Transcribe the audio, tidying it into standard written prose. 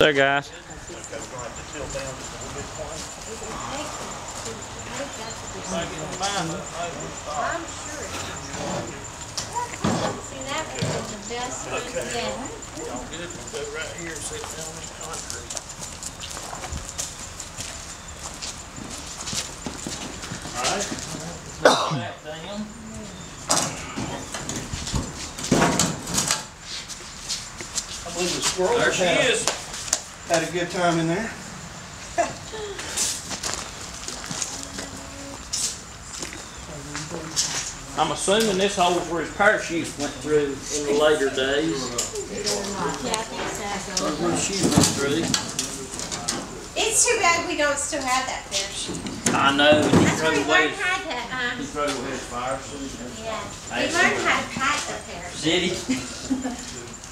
There, guys. Okay, we're going to have to tilt down just a little bit more. I'm sure it's see, that was the best one yet. Y'all good? We'll go right here and sit down on this concrete. Alright. Put that down. I believe the squirrel There she is. had a good time in there. I'm assuming this hole's where his parachute went through in the later days. Yeah, I think so. That's where his chute went through. It's too bad we don't still have that parachute. I know. He That's where threw he away learned how to, he threw away his fire suit. yeah. He learned how to pack the parachute. Did he?